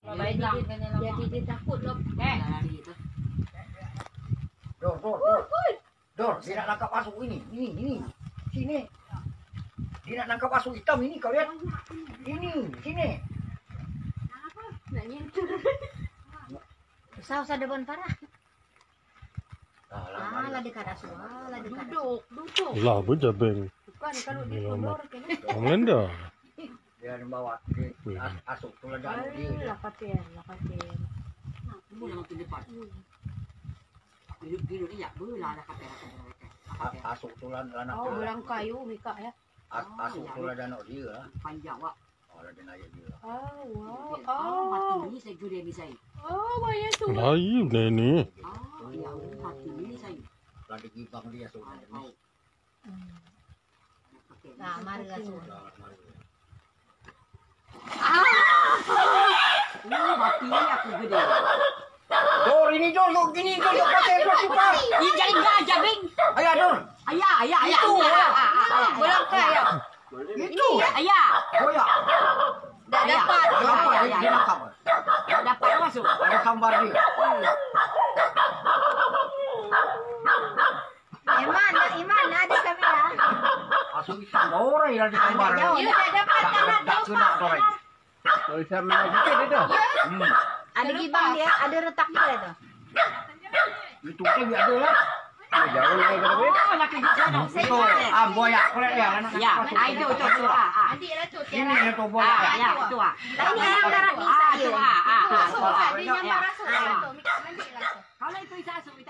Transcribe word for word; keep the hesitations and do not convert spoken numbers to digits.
Baik lah. Dia dia takut loh. Eh. Dor, dor, dor. Dor, dia nak nangkap asuk ini. Ini, ini. Sini. Dia nak nangkap asuk hitam ini, kau lihat. Ini, sini. Nak nyentuh. Usah-usah depan parah. Ah, lah dekat asuk. Lah dekat. Duduk, duduk. Lah, apa jabeng? Bukan kalau dia keluar kena. Kamu dah. Dia bawa asuk tu lah dah dia. Lah paten, lah paten. Mu nak tu depan. Duduk dia ya, belah dah kata kata. Asuk tu lah anak Oh, dia. belang kayu mika ya. Asuk tu lah anak dia lah. Panjang wak. Oh, lah dia naik dia. Oh, wow. Oh, mati Oh, ni saya gede ni saya. oh, banyak tu. Lain dah ni. Oh, ya, mati ni saya. Lah dia gibang dia asuk ni. Nah, mari asuk. Oh, mati ni aku gede. Dor, ini Dor, Dor, gini Dor, Dor, pakai Dor, super. Ini jadi gajah, Bing. Ayah Dor. Ayah, ayah, ayah. Itu, Belang kayu. Itu. Ayah. Oh ya. Dah dapat. Dia dapat, dia dia dapat. Dapat masuk. Ada gambar dia. Iman, Iman ada kamera. Asuk hitam, orang yang ada gambar. Ya, dah dapat dah. Tak kena orang. Oh, sama lagi dia dah. Hmm. Ada gibang dia, ada retak dia tu. Itu tu biar ada lah. Jauh lagi ke lebih. Oh, nak kerja sana. Itu, ah, boyak kolek dia. Ya, itu tu tu ah ah. Adik lah tu. Ini yang tu Ah, boyak. ya, tu ah. Ini yang darah ni Ah, saya. tu ah ah. Dia yang marah tu. Mandi lah tu. Kalau itu isa asuk